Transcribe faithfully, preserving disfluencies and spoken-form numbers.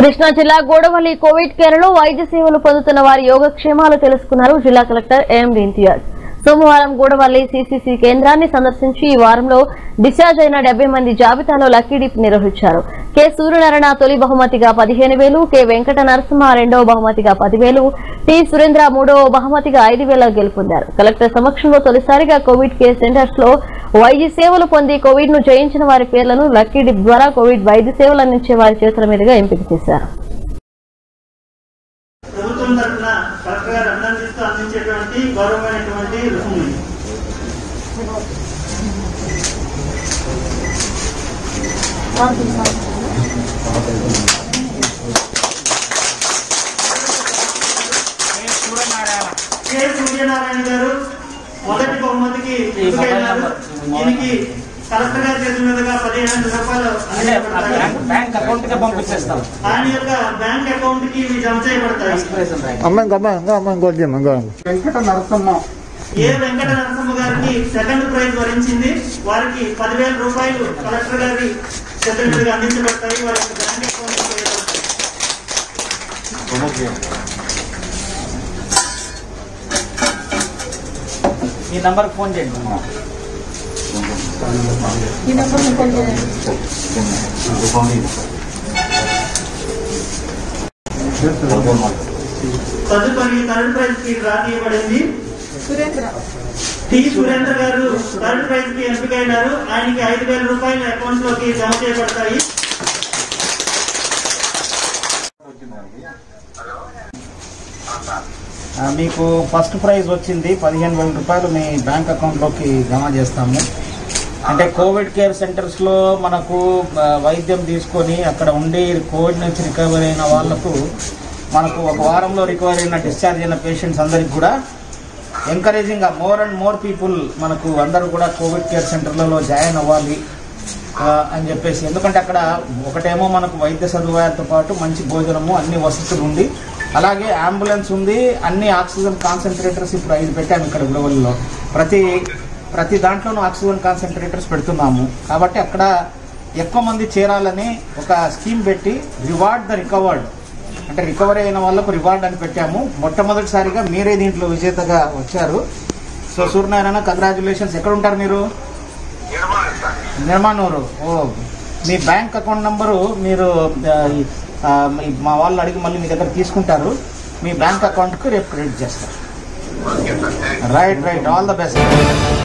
కృష్ణా జిల్లా Gudavalli Covid care లో వైద్య సేవలు పొందుతున్న వారి యోగక్షేమాలు తెలుసుకున్నారు జిల్లా కలెక్టర్ ఏఎం ఇంతియాజ్. సోమవారం గోడవల్లి సీసీసీ కేంద్రాన్ని సందర్శించి ఈ వారంలో డిశ్చార్జ్ అయిన డెబ్బై మంది జాబితాలో లక్కీ డిప్ నిర్వహించారు. కె సూర్యనారాయణ తొలి బహుమతిగా పదిహేను వేలు, కె వెంకట నరసింహ రెండవ బహుమతిగా పదివేలు, టి సురేంద్ర మూడవ బహుమతిగా ఐదు వేల గెలుపొందారు. కలెక్టర్ సమక్షంలో తొలిసారిగా కోవిడ్ కేర్ సెంటర్స్ లో వైద్య సేవలు పొంది కోవిడ్ ను జయించిన వారి పేర్లను లక్కీ డిప్ ద్వారా కోవిడ్ వైద్య సేవలు అందించే వారి చేతుల మీదుగా ఎంపిక చేశారు. ప్రభుత్వం తరఫున కలెక్టర్ గారు అభినందిస్తూ అందించేటువంటి గౌరవమైనటువంటి రుసుములు కె సూర్యనారాయణ గారు మొదటి బహుమతికి ఎంపికైనారు. దీనికి కలెక్టర్ గారి చేతుల మీదుగా పదిహేను రూపాయలు బ్యాంక్ అకౌంట్ కి పంపించేస్తాం. ఆయన యొక్క బ్యాంక్ అకౌంట్ కి జమ చేయబడతాయి. వెంకట నరసింహ ఏ వెంకట నరసింహ గారికి సెకండ్ ప్రైజ్ వరించింది. వారికి పదివేల రూపాయలు కలెక్టర్ గారి చేతుల మీదుగా అందించబడతాయి. వారి యొక్క బ్యాంక్ అకౌంట్ ఈ నంబర్ ఫోన్ చేయండి. తదుపరి థర్డ్ ప్రైజ్ కి డ్రా చేయబడింది. T Surendra garu third prize కి ఎంపికైనారు. ఆయనకి ఐదు వేల రూపాయలు అకౌంట్ లోకి జమ చేయబడతాయి. మీకు ఫస్ట్ ప్రైజ్ వచ్చింది పదిహేను వేల రూపాయలు మీ బ్యాంక్ అకౌంట్లోకి జమ చేస్తాము. అంటే కోవిడ్ కేర్ సెంటర్స్లో మనకు వైద్యం తీసుకొని అక్కడ ఉండి కోవిడ్ నుంచి రికవరీ అయిన వాళ్లకు మనకు ఒక వారంలో రికవరీ అయిన డిశ్చార్జ్ అయిన పేషెంట్స్ అందరికి కూడా ఎంకరేజింగ్గా మోర్ అండ్ మోర్ పీపుల్ మనకు అందరూ కూడా కోవిడ్ కేర్ సెంటర్లలో జాయిన్ అవ్వాలి అని చెప్పేసి. ఎందుకంటే అక్కడ ఒకటేమో మనకు వైద్య సదుపాయాలతో పాటు మంచి భోజనము అన్ని వసతులు ఉండి అలాగే అంబులెన్స్ ఉంది, అన్ని ఆక్సిజన్ కాన్సన్ట్రేటర్స్ ఇప్పుడు ఐదు పెట్టాము ఇక్కడ గోడవల్లిలో. ప్రతి ప్రతి దాంట్లోనూ ఆక్సిజన్ కాన్సన్ట్రేటర్స్ పెడుతున్నాము. కాబట్టి అక్కడ ఎక్కువ మంది చేరాలని ఒక స్కీమ్ పెట్టి రివార్డ్ ద రికవర్డ్ అంటే రికవరీ అయిన వాళ్ళకు రివార్డ్ అని పెట్టాము. మొట్టమొదటిసారిగా మీరే దీంట్లో విజేతగా వచ్చారు. So Suryanarayana congratulations. ఎక్కడ ఉంటారు మీరు? నిర్మాణూరు. ఓ మీ బ్యాంక్ అకౌంట్ నంబరు మీరు మా వాళ్ళు అడిగి మళ్ళీ మీ దగ్గర తీసుకుంటారు. మీ బ్యాంక్ అకౌంట్కి రేపు క్రెడిట్ చేస్తారు. Right right all the best.